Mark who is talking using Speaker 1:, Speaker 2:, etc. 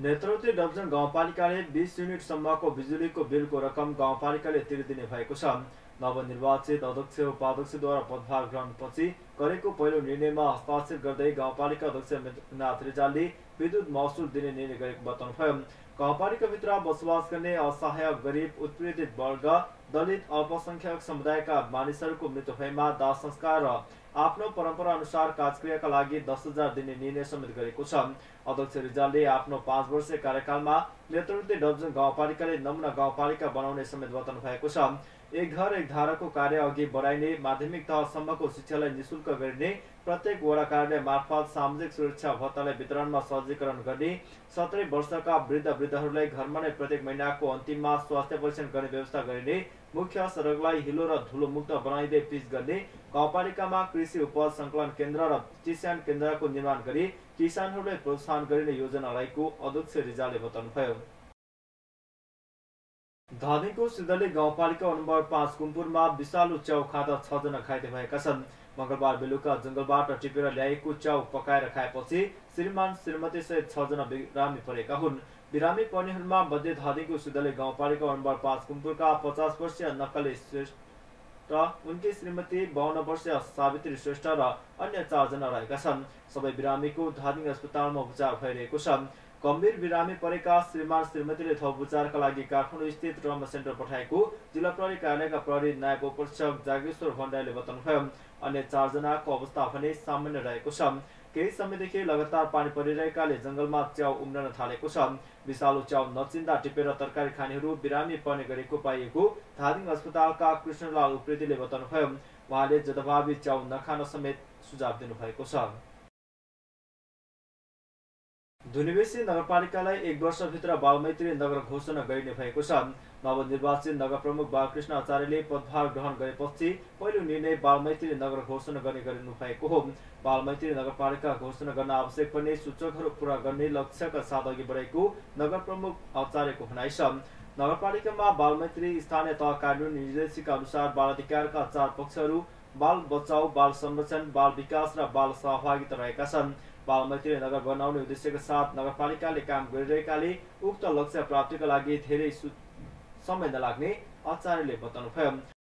Speaker 1: नेत्रवती डब्जन गाउँपालिकाले 20 युनिटसम्मको बिजुलीको बिलको रकम गाउँपालिकाले तिरिदिने भएको छ। नवनिर्वाचित अध्यक्ष उपाध्यक्षद्वारा पदभार ग्रहणपछि गरेको पहिलो निर्णयमा हस्ताक्षर गर्दै गाउँपालिका अध्यक्ष मेघनाथ रिजालले विद्युत महसुल दिने निर्णय गरेको बताउनुभयो। गाउँपालिकाभित्र बसोबास गर्ने असहाय, गरिब, उत्पीडित वर्ग, दलित, अल्पसंख्यक समुदायका मानिसहरूको मृत्यु भएमा दाह संस्कार र आफ्नो परम्परा अनुसार कार्यक्रियाका लागि 10,000 दिने निर्णय समेत गरेको छ। अध्यक्ष रिजालले आफ्नो 5 वर्षीय कार्यकालमा नेत्रवती डब्जन गाउँपालिकाले नमुना गाउँपालिका बनाउने समेत बताउनु भएको छ। एक घर एक धाराको कार्य अघि बढाइने, माध्यमिक तहसम्मको शिक्षालाई निशुल्क गरिने, प्रत्येक वडा कार्यालय मार्फत सामाजिक सुरक्षा भत्तालाई वितरणमा सहजीकरण गर्ने, 17 वर्षका वृद्धहरूलाई घरमा नै प्रत्येक महिनाको अन्तिममा स्वास्थ्य परीक्षण गर्ने व्यवस्था गरिने, मुख्य सडकलाई हिलो र धुलो मुक्त बनाइदै पिच गर्ने, गाउँपालिकामा कृषि उपज संकलन केन्द्र र किसान केन्द्रको निर्माण गरी किसानहरूलाई प्रोत्साहन गरिने योजना रहेको अध्यक्ष रिजालले बताउनुभयो। धादिङको सिद्धली गाउँपालिका नम्बर 5 कुम्पुरमा विषालु च्याउ खाँदा 6 जना घाइते भएका छन्। मंगलबार बेलुका जंगलबाट टिपेर ल्याएको च्याउ पकाएर खाएपछि श्रीमान श्रीमती सहित 6 जना बिरामी परेका हुन्। बिरामी पर्नेहरूमा मध्य धादिङको सिद्धली गाउँपालिका नम्बर 5 कुम्पुरका 50 वर्षीय नक्कले श्रेष्ठ, उनकी श्रीमती 52 वर्षीय सावित्री श्रेष्ठ र अन्य 4 जना रहेका छन्। सबै बिरामीको धादिङ अस्पतालमा उपचार भइरहेको छ। गम्भीर बिरामी परेका श्रीमान श्रीमतीले थप उपचारका लागि काठमाडौँ स्थित ट्रमा सेन्टर पठाएको जिल्ला प्रहरी कार्यालयका प्रहरी नायब उपरीक्षक जागेश्वर भण्डारीले बताउनुभयो। अन्य 4 जनाको अवस्था भने सामान्य रहेको छ। केही समयदेखि लगातार पानी परिरहेकाले जंगलमा च्याउ उम्रन थालेको छ। विषालु च्याउ नचिन्दा टिपेर तरकारी खानेहरू बिरामी पर्ने गरेको पाइएको धादिङ अस्पतालका कृष्णलाल उप्रेतीले बताउनुभयो। उहाँले जथाभावी च्याउ नखान समेत सुझाव दिनुभएको छ। धुनीबेसी नगरपालिकालाई 1 वर्षभित्र बालमैत्री नगर घोषणा गरिने भएको छ। नवनिर्वाचित नगर प्रमुख बालकृष्ण आचार्यले पदभार ग्रहण गरेपछि पहिलो निर्णय बालमैत्री नगर घोषणा गर्ने गरिनु भएको हो। बालमैत्री नगरपालिका घोषणा गर्न आवश्यक पर्ने सूचकहरू पूरा गर्ने लक्ष्यका साथ अघि बढेको नगर प्रमुख आचार्यको भनाइ छ। नगरपालिकामा बालमैत्री स्थानीय तह कानून निर्देशिका अनुसार बाल अधिकारका 4 पक्षहरू बाल बचाउ, बाल संरक्षण, बाल विकास र बाल सहभागिता रहेका छन्। बालमैत्री नगर बनाउने उद्देश्यका साथ नगरपालिकाले काम गरिरहेकाले उक्त लक्ष्य प्राप्तिका लागि धेरै समय नलाग्ने आचार्यले बताउनुभयो।